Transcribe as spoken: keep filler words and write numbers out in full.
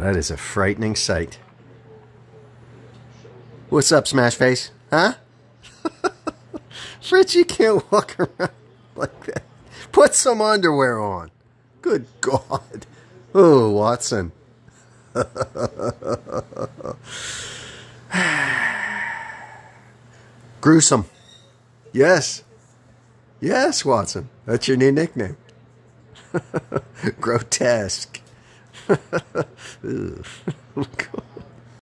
That is a frightening sight. What's up, Smash Face? Huh? Fritz, you can't walk around like that. Put some underwear on. Good God. Oh, Watson. Gruesome. Yes. Yes, Watson. That's your new nickname. Grotesque. Ugh.